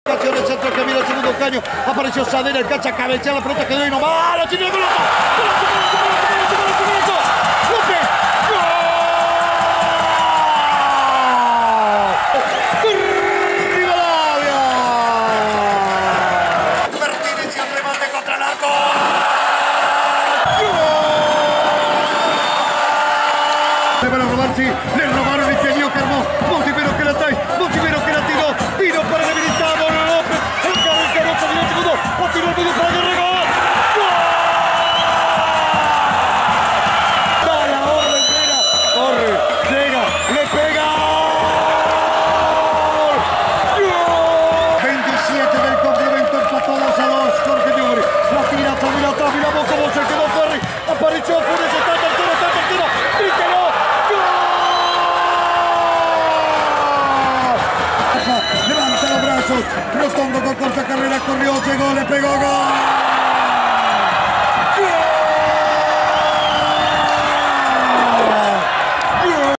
Cacho en el centro que mira el segundo caño. Apareció Sadena, el cacha cabecea la pelota, quedó y no va. ¡Lo tiene el golazo! ¡Golazo! ¡López! ¡Gol! ¡Rivadavia! Martínez y el remate contra el arco. ¡Gol! Le van a robar, sí. Le robaron el genio que armó. Montivero que la trae. Montivero que la tiró. Vino para el habilitado. López. El Carocha viene el segundo. La tiró el medio para que regó. Apareció Funes, está el tercero, y quedó. ¡Gol! Levanta los brazos, Rotondo con corta carrera, corrió, llegó, le pegó, ¡gol!